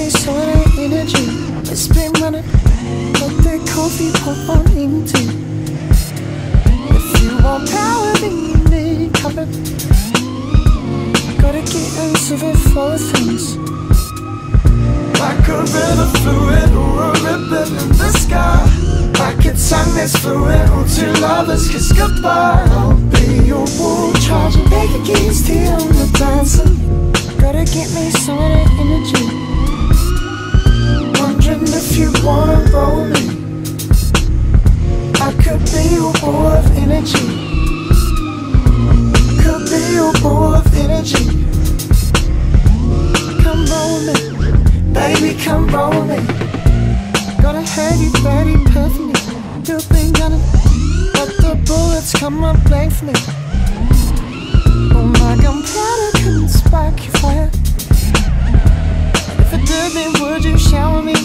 me some of that energy. It's been running, but the coffee pot on empty. If you want power, then you need comfort. Gotta get into the flow of things. Like a river fluid or a ribbon in the sky. Like a tongue that's fluid or two lovers kiss goodbye. I'll be your wall charging, take the keys to you on the dancing. Gotta get me some of that energy. Wondering if you wanna roll me. I could be your ball of energy. Could be your ball of energy. Come roll me, baby, come roll me. Gotta have you ready perfectly. You've been gunning, but the bullets come up blank for me. Oh, my gunpowder couldn't spark your fire. If it did, then would you shower me?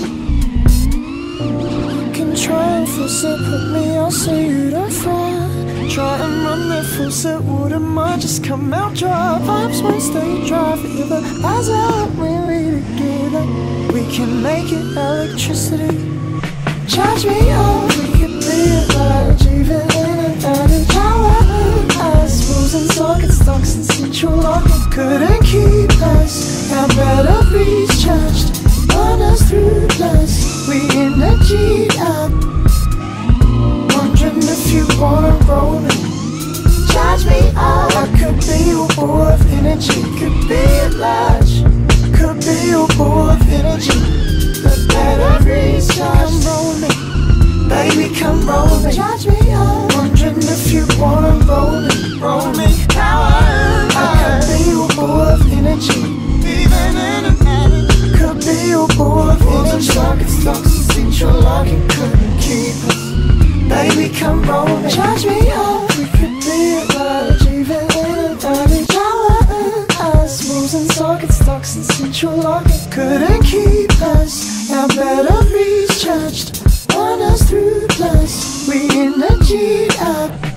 You can try and force it, put me on so you don't fry. Try and run the force, it wouldn't might just come out dry. Vibes won't stay dry forever. Eyes out when we're together. We can make it electricity. Charge me up, we could be a large, even in and out of power. Eyes, rules and sockets, stocks and central locking couldn't keep us. Our batteries charged, run us through plus. We energied up. Wondering if you wanna roll me. Charge me up. I could be your ball of energy. Could be a large, could be your ball of energy. The batteries charged. Come roll me, baby, come roll me. Charge me up. Wondering if you wanna roll me. Roll me. Power. I could be your ball of energy. Even in an attic. Could be your ball of energy. Sockets, stocks, and central locking couldn't keep us. Baby, come roll me. Charge me up. We could be at large, even in an attic. Power us. Rules and sockets, stocks, and central locking couldn't keep us. Our batteries charged, run us through plus. We energied up.